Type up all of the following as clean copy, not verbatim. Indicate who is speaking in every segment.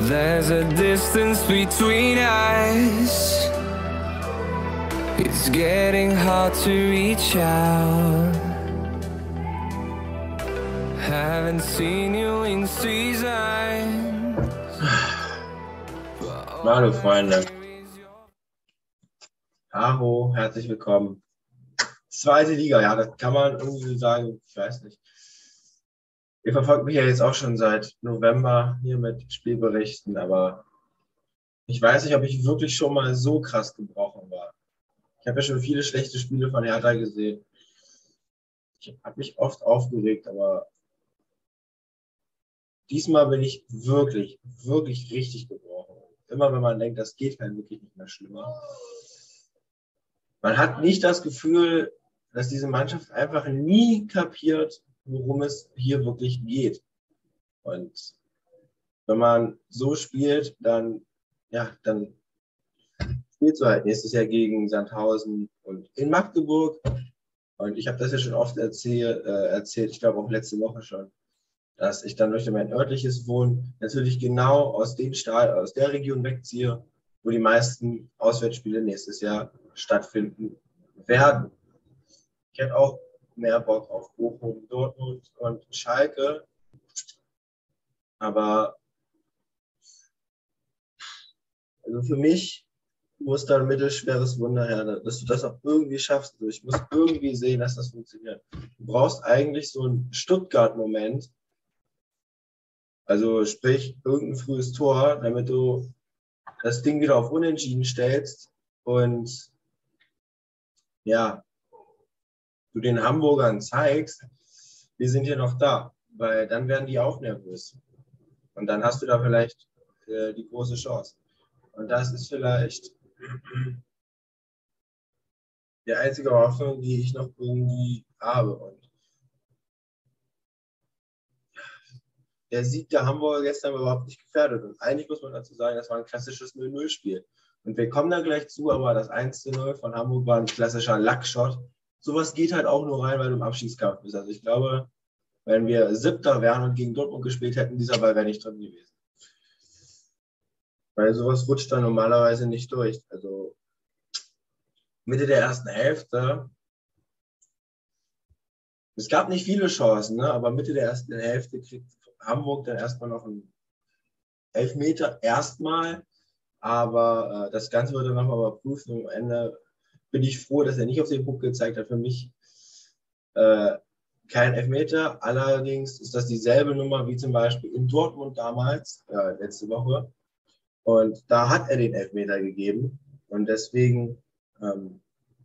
Speaker 1: There's a distance between us. It's getting hard to reach out. Haven't seen you in seasons.
Speaker 2: Hallo Freunde. Hallo, herzlich willkommen. Zweite Liga, ja, das kann man irgendwie sagen, ich weiß nicht. Ihr verfolgt mich ja jetzt auch schon seit November hier mit Spielberichten, aber ich weiß nicht, ob ich wirklich schon mal so krass gebrochen war. Ich habe ja schon viele schlechte Spiele von Hertha gesehen. Ich habe mich oft aufgeregt, aber diesmal bin ich wirklich, wirklich richtig gebrochen. Immer wenn man denkt, das geht halt wirklich nicht mehr schlimmer. Man hat nicht das Gefühl, dass diese Mannschaft einfach nie kapiert, worum es hier wirklich geht. Und wenn man so spielt, dann spielst du halt nächstes Jahr gegen Sandhausen und in Magdeburg. Und ich habe das ja schon oft erzählt, ich glaube auch letzte Woche schon, dass ich dann durch mein örtliches Wohnen natürlich genau aus der Region wegziehe, wo die meisten Auswärtsspiele nächstes Jahr stattfinden werden. Ich hätte auch mehr Bock auf Bochum, Dortmund und Schalke. Aber also für mich muss da ein mittelschweres Wunder her, dass du das auch irgendwie schaffst. Ich muss irgendwie sehen, dass das funktioniert. Du brauchst eigentlich so einen Stuttgart-Moment, also sprich irgendein frühes Tor, damit du das Ding wieder auf Unentschieden stellst und ja, du den Hamburgern zeigst, wir sind hier noch da, weil dann werden die auch nervös. Und dann hast du da vielleicht die große Chance. Und das ist vielleicht die einzige Hoffnung, die ich noch irgendwie habe. Und der Sieg der Hamburger gestern war überhaupt nicht gefährdet. Und eigentlich muss man dazu sagen, das war ein klassisches 0-0-Spiel. Und wir kommen da gleich zu, aber das 1-0 von Hamburg war ein klassischer Lackshot. Sowas geht halt auch nur rein, weil du im Abstiegskampf bist. Also ich glaube, wenn wir Siebter wären und gegen Dortmund gespielt hätten, dieser Ball wäre nicht drin gewesen. Weil sowas rutscht dann normalerweise nicht durch. Also Mitte der ersten Hälfte, es gab nicht viele Chancen, ne? Aber Mitte der ersten Hälfte kriegt Hamburg dann erstmal noch einen Elfmeter erstmal. Aber das Ganze wird dann nochmal überprüft und am Ende bin ich froh, dass er nicht auf den Punkt gezeigt hat. Für mich kein Elfmeter. Allerdings ist das dieselbe Nummer wie zum Beispiel in Dortmund damals, letzte Woche. Und da hat er den Elfmeter gegeben. Und deswegen, man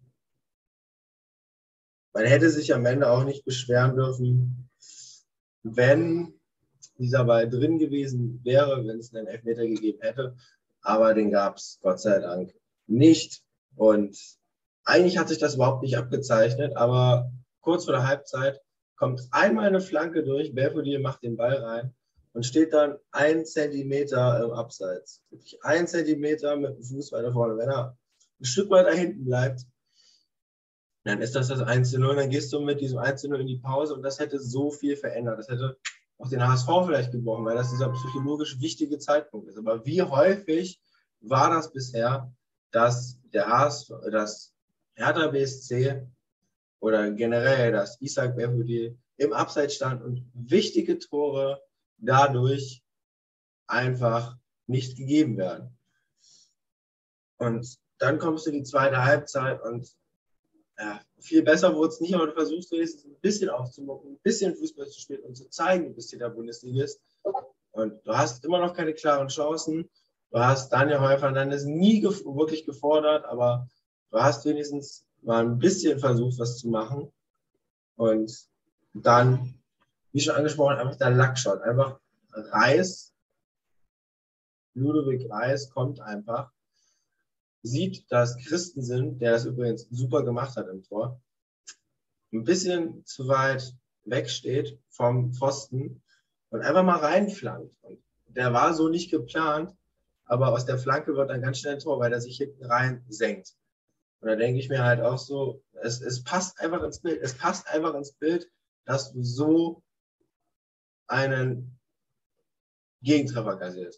Speaker 2: hätte sich am Ende auch nicht beschweren dürfen, wenn dieser Ball drin gewesen wäre, wenn es einen Elfmeter gegeben hätte. Aber den gab es Gott sei Dank nicht. Und eigentlich hat sich das überhaupt nicht abgezeichnet, aber kurz vor der Halbzeit kommt einmal eine Flanke durch, Belfodil macht den Ball rein und steht dann 1 Zentimeter im Abseits. Wirklich 1 Zentimeter mit dem Fuß weiter vorne. Wenn er ein Stück weiter hinten bleibt, dann ist das 1:0. Dann gehst du mit diesem 1:0 in die Pause und das hätte so viel verändert. Das hätte auch den HSV vielleicht gebrochen, weil das dieser psychologisch wichtige Zeitpunkt ist. Aber wie häufig war das bisher, dass der HSV, das Hertha BSC oder generell das Ishak Belfodil im Abseits stand und wichtige Tore dadurch einfach nicht gegeben werden. Und dann kommst du in die zweite Halbzeit und ja, viel besser wurde es nicht, aber du versuchst wenigstens ein bisschen aufzumucken, ein bisschen Fußball zu spielen und zu zeigen, du bist hier der Bundesligist. Und du hast immer noch keine klaren Chancen. Du hast Daniel Heuer-Fernandes nie wirklich gefordert, aber du hast wenigstens mal ein bisschen versucht, was zu machen. Und dann, wie schon angesprochen, einfach der Lackshot. Einfach Reis, Ludovic Reis kommt einfach, sieht, dass Christensen, der das übrigens super gemacht hat im Tor, ein bisschen zu weit wegsteht vom Pfosten und einfach mal reinflankt. Und der war so nicht geplant, aber aus der Flanke wird dann ganz schnell ein Tor, weil er sich hinten rein senkt. Und da denke ich mir halt auch so, es passt einfach ins Bild. Es passt einfach ins Bild, dass du so einen Gegentreffer kassierst.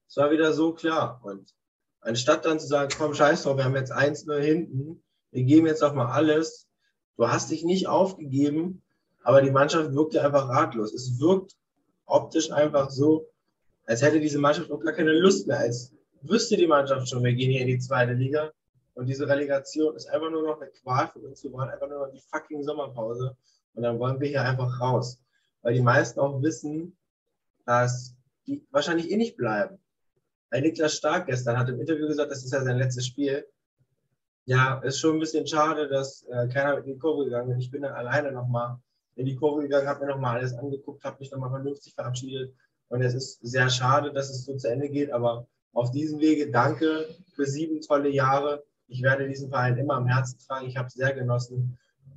Speaker 2: Es war wieder so klar. Und anstatt dann zu sagen, komm, scheiß drauf, wir haben jetzt 1-0 hinten, wir geben jetzt auch mal alles. Du hast dich nicht aufgegeben, aber die Mannschaft wirkte einfach ratlos. Es wirkt optisch einfach so, als hätte diese Mannschaft auch gar keine Lust mehr, als wüsste die Mannschaft schon, wir gehen hier in die zweite Liga und diese Relegation ist einfach nur noch eine Qual für uns. Wir wollen einfach nur noch die fucking Sommerpause und dann wollen wir hier einfach raus. Weil die meisten auch wissen, dass die wahrscheinlich eh nicht bleiben. Weil Niklas Stark gestern hat im Interview gesagt, das ist ja sein letztes Spiel. Ja, ist schon ein bisschen schade, dass keiner in die Kurve gegangen ist. Ich bin dann alleine nochmal in die Kurve gegangen, habe mir nochmal alles angeguckt, habe mich nochmal vernünftig verabschiedet. Und es ist sehr schade, dass es so zu Ende geht, aber auf diesem Wege danke für 7 tolle Jahre. Ich werde diesen Verein immer am Herzen tragen. Ich habe es sehr genossen.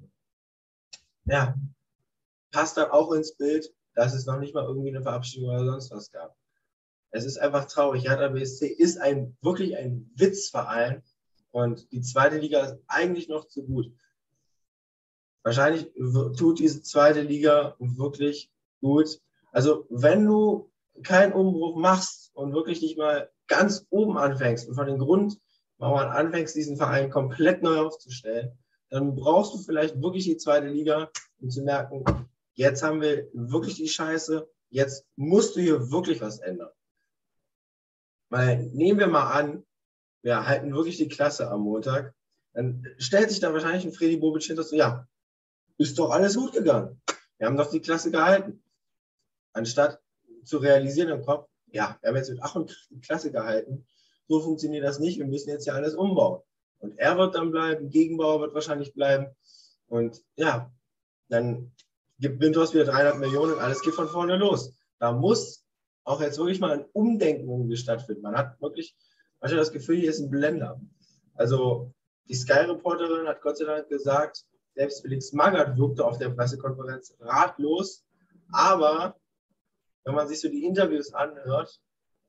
Speaker 2: Ja, passt dann auch ins Bild, dass es noch nicht mal irgendwie eine Verabschiedung oder sonst was gab. Es ist einfach traurig. Hertha BSC ist wirklich ein Witzverein und die zweite Liga ist eigentlich noch zu gut. Wahrscheinlich tut diese zweite Liga wirklich gut. Also wenn du keinen Umbruch machst und wirklich nicht mal ganz oben anfängst und von den Grundmauern anfängst, diesen Verein komplett neu aufzustellen, dann brauchst du vielleicht wirklich die zweite Liga, um zu merken, jetzt haben wir wirklich die Scheiße, jetzt musst du hier wirklich was ändern. Weil nehmen wir mal an, wir halten wirklich die Klasse am Montag, dann stellt sich da wahrscheinlich ein Freddy Bobic hinter so, ja, ist doch alles gut gegangen. Wir haben doch die Klasse gehalten. Anstatt zu realisieren im Kopf, ja, wir haben jetzt mit Ach und Krach die Klasse gehalten, so funktioniert das nicht, wir müssen jetzt ja alles umbauen. Und er wird dann bleiben, Gegenbauer wird wahrscheinlich bleiben. Und ja, dann gibt Windhorst wieder 300 Millionen und alles geht von vorne los. Da muss auch jetzt wirklich mal ein Umdenken irgendwie stattfinden. Man hat wirklich manchmal das Gefühl, hier ist ein Blender. Also die Sky-Reporterin hat Gott sei Dank gesagt, selbst Felix Magath wirkte auf der Pressekonferenz ratlos. Aber wenn man sich so die Interviews anhört,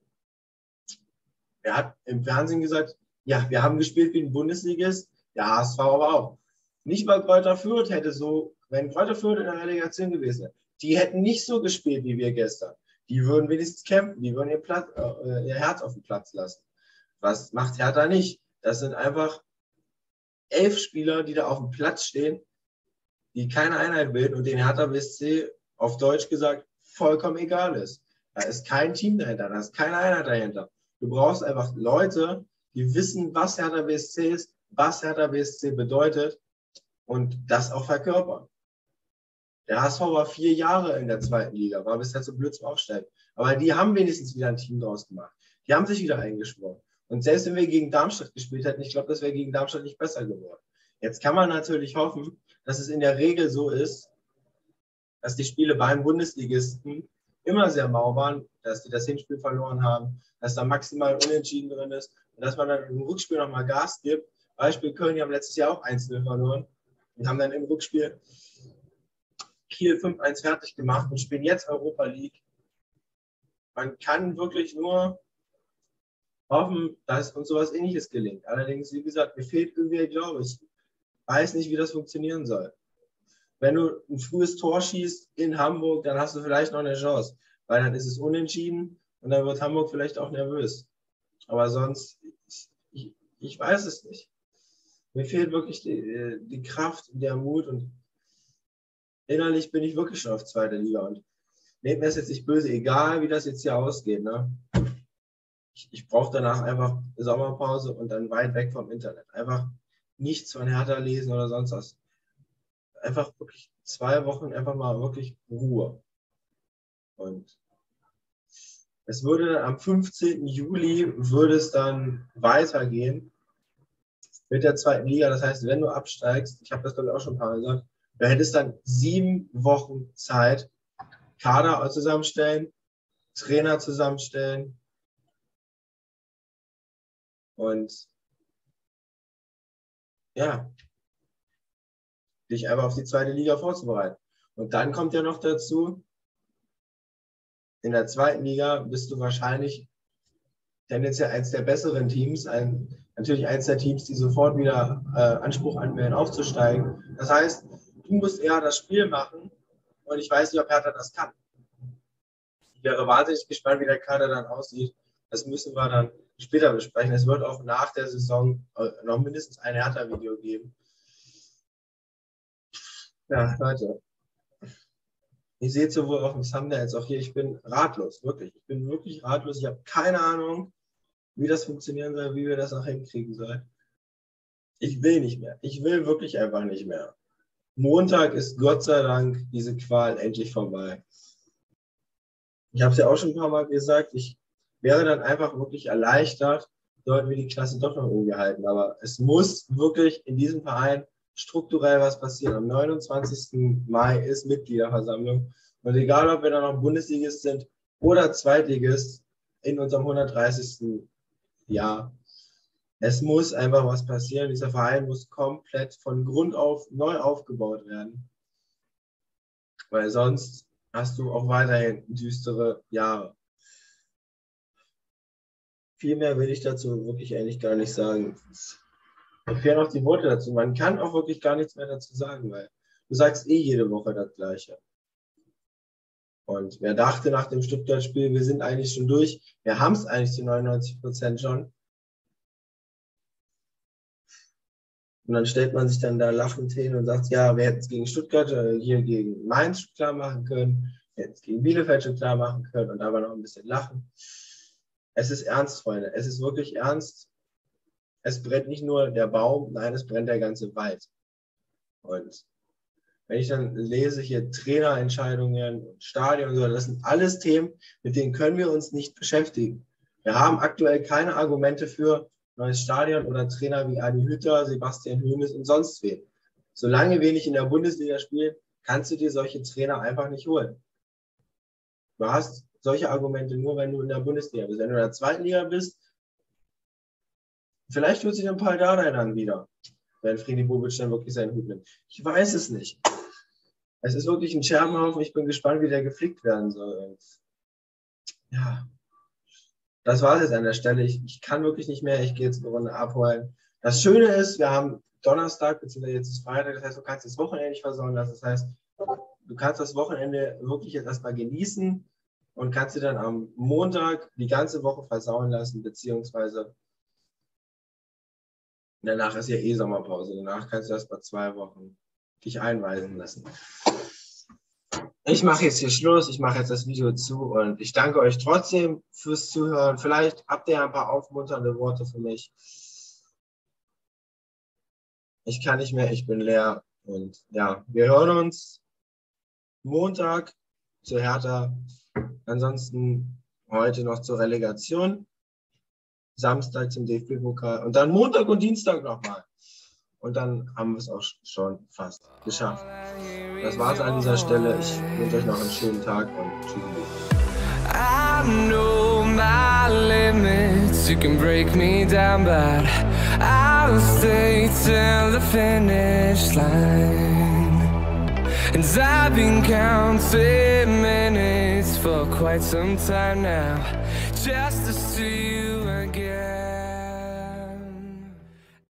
Speaker 2: er hat im Fernsehen gesagt, ja, wir haben gespielt wie ein Bundesligist, der HSV aber auch. Nicht mal Greuther Fürth hätte so, wenn Greuther Fürth in der Relegation gewesen wäre, die hätten nicht so gespielt wie wir gestern. Die würden wenigstens kämpfen, die würden ihr Herz auf den Platz lassen. Was macht Hertha nicht? Das sind einfach 11 Spieler, die da auf dem Platz stehen, die keine Einheit bilden und den Hertha BSC auf Deutsch gesagt vollkommen egal ist. Da ist kein Team dahinter, da ist keine Einheit dahinter. Du brauchst einfach Leute, die wissen, was Hertha BSC ist, was Hertha BSC bedeutet und das auch verkörpern. Der HSV war 4 Jahre in der zweiten Liga, war bisher so blöd zum Aufsteigen. Aber die haben wenigstens wieder ein Team draus gemacht. Die haben sich wieder eingeschworen. Und selbst wenn wir gegen Darmstadt gespielt hätten, ich glaube, das wäre gegen Darmstadt nicht besser geworden. Jetzt kann man natürlich hoffen, dass es in der Regel so ist, dass die Spiele beim Bundesligisten immer sehr mau waren, dass die das Hinspiel verloren haben, dass da maximal Unentschieden drin ist und dass man dann im Rückspiel nochmal Gas gibt. Beispiel Köln, die haben letztes Jahr auch 1-0 verloren und haben dann im Rückspiel Kiel 5-1 fertig gemacht und spielen jetzt Europa League. Man kann wirklich nur hoffen, dass uns sowas Ähnliches gelingt. Allerdings, wie gesagt, mir fehlt irgendwie der Glaube. Ich weiß nicht, wie das funktionieren soll. Wenn du ein frühes Tor schießt in Hamburg, dann hast du vielleicht noch eine Chance, weil dann ist es unentschieden und dann wird Hamburg vielleicht auch nervös. Aber sonst, ich weiß es nicht. Mir fehlt wirklich die Kraft, der Mut und innerlich bin ich wirklich schon auf zweiter Liga und nehmt mir das jetzt nicht böse, egal wie das jetzt hier ausgeht. Ne? Ich brauche danach einfach Sommerpause und dann weit weg vom Internet. Einfach nichts von Hertha lesen oder sonst was. Einfach wirklich 2 Wochen einfach mal wirklich Ruhe. Und es würde dann am 15. Juli würde es dann weitergehen mit der zweiten Liga. Das heißt, wenn du absteigst, ich habe das glaube ich auch schon ein paar Mal gesagt, du hättest dann 7 Wochen Zeit, Kader zusammenstellen, Trainer zusammenstellen und ja, dich einfach auf die zweite Liga vorzubereiten. Und dann kommt ja noch dazu, in der zweiten Liga bist du wahrscheinlich tendenziell eins der besseren Teams, natürlich eins der Teams, die sofort wieder Anspruch anmelden, aufzusteigen. Das heißt, du musst eher das Spiel machen und ich weiß nicht, ob Hertha das kann. Ich wäre wahnsinnig gespannt, wie der Kader dann aussieht. Das müssen wir dann später besprechen. Es wird auch nach der Saison noch mindestens ein Hertha-Video geben. Ja, Leute. Ihr seht sowohl auf dem Thumbnail als auch hier, ich bin ratlos, wirklich. Ich bin wirklich ratlos. Ich habe keine Ahnung, wie das funktionieren soll, wie wir das noch hinkriegen sollen. Ich will nicht mehr. Ich will wirklich einfach nicht mehr. Montag ist Gott sei Dank diese Qual endlich vorbei. Ich habe es ja auch schon ein paar Mal gesagt, ich wäre dann einfach wirklich erleichtert, sollten wir die Klasse doch noch irgendwie halten. Aber es muss wirklich in diesem Verein strukturell was passieren. Am 29. Mai ist Mitgliederversammlung. Und egal, ob wir dann noch Bundesligist sind oder Zweitligist in unserem 130. Jahr, es muss einfach was passieren. Dieser Verein muss komplett von Grund auf neu aufgebaut werden. Weil sonst hast du auch weiterhin düstere Jahre. Viel mehr will ich dazu wirklich eigentlich gar nicht sagen. Mir fehlen auch die Worte dazu. Man kann auch wirklich gar nichts mehr dazu sagen, weil du sagst eh jede Woche das Gleiche. Und wer dachte nach dem Stuttgart-Spiel, wir sind eigentlich schon durch, wir haben es eigentlich zu 99% schon. Und dann stellt man sich dann da lachend hin und sagt, ja, wir hätten es gegen Stuttgart, hier gegen Mainz klar machen können, wir hätten es gegen Bielefeld schon klar machen können und aber noch ein bisschen lachen. Es ist ernst, Freunde, es ist wirklich ernst. Es brennt nicht nur der Baum, nein, es brennt der ganze Wald. Und wenn ich dann lese hier Trainerentscheidungen und Stadion und so, das sind alles Themen, mit denen können wir uns nicht beschäftigen. Wir haben aktuell keine Argumente für neues Stadion oder Trainer wie Adi Hütter, Sebastian Hoeneß und sonst wen. Solange wir nicht in der Bundesliga spielen, kannst du dir solche Trainer einfach nicht holen. Du hast solche Argumente nur, wenn du in der Bundesliga bist. Wenn du in der zweiten Liga bist, vielleicht wird sich dann Paul Dardai dann wieder, wenn Friedi Bobic dann wirklich seinen Hut nimmt. Ich weiß es nicht. Es ist wirklich ein Scherbenhaufen. Ich bin gespannt, wie der geflickt werden soll. Und ja, das war es jetzt an der Stelle. Ich kann wirklich nicht mehr. Ich gehe jetzt eine Runde abholen. Das Schöne ist, wir haben Donnerstag, beziehungsweise jetzt ist Freitag. Das heißt, du kannst das Wochenende nicht versauen lassen. Das heißt, du kannst das Wochenende wirklich jetzt erstmal genießen und kannst dir dann am Montag die ganze Woche versauen lassen, beziehungsweise danach ist ja eh Sommerpause. Danach kannst du erst mal 2 Wochen dich einweisen lassen. Ich mache jetzt hier Schluss. Ich mache jetzt das Video zu und ich danke euch trotzdem fürs Zuhören. Vielleicht habt ihr ein paar aufmunternde Worte für mich. Ich kann nicht mehr, ich bin leer. Und ja, wir hören uns Montag zur Hertha. Ansonsten heute noch zur Relegation. Samstag zum DFB-Pokal und dann Montag und Dienstag nochmal. Und dann haben wir es auch schon fast geschafft. Das war's an dieser Stelle. Ich wünsche euch noch einen schönen Tag und tschüss.
Speaker 1: I know my limits, you can break me down, but I'll stay till the finish line. And I've been counting minutes for quite some time now, just to see you again.